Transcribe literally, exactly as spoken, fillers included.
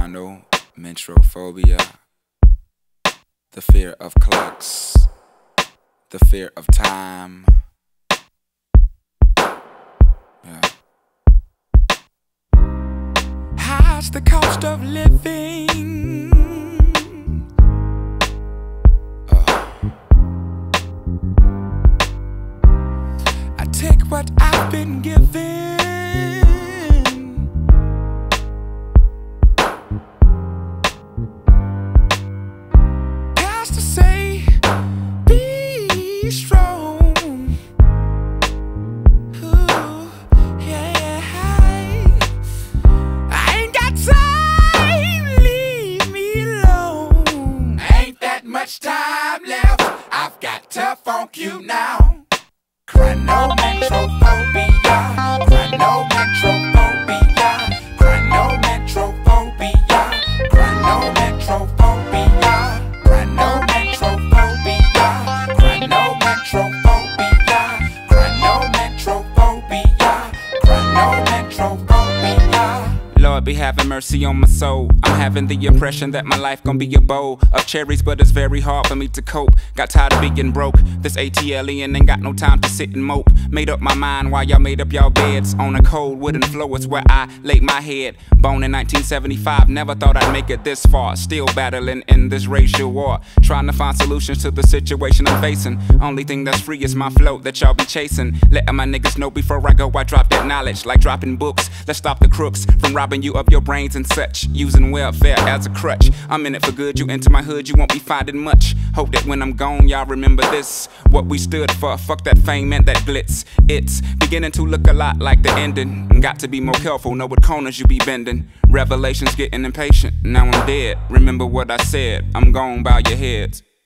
Chronomentrophobia, the fear of clocks, the fear of time. Yeah. How's the cost of living? Uh. I take what I've been given. Past to say, be strong. Ooh, yeah. I ain't got time, leave me alone. Ain't that much time left, I've got to funk you now. Chronomentrophobia, chronomentrophobia, chronomentrophobia, chronomentrophobia, chronomentrophobia, chronomentrophobia, chronomentrophobia, chronomentrophobia. Lord be having mercy on my soul. I'm having the impression that my life gon' be a bowl of cherries, but it's very hard for me to cope. Got tired of being broke. This ATLian ain't got no time to sit and mope. Made up my mind while y'all made up y'all beds. On a cold wooden floor is where I laid my head. Born in nineteen seventy-five, never thought I'd make it this far. Still battling in this racial war, trying to find solutions to the situation I'm facing. Only thing that's free is my float that y'all be chasing. Letting my niggas know before I go I drop that knowledge. Like dropping books, let's stop the crooks from robbing you of your brains and such. Using welfare as a crutch. I'm in it for good, you enter my hood, you won't be finding much. Hope that when I'm gone, y'all remember this. What we stood for, fuck that fame and that glitz. It's beginning to look a lot like the ending. Got to be more careful, know what corners you be bending. Revelations getting impatient, now I'm dead. Remember what I said, I'm gone, bow your heads.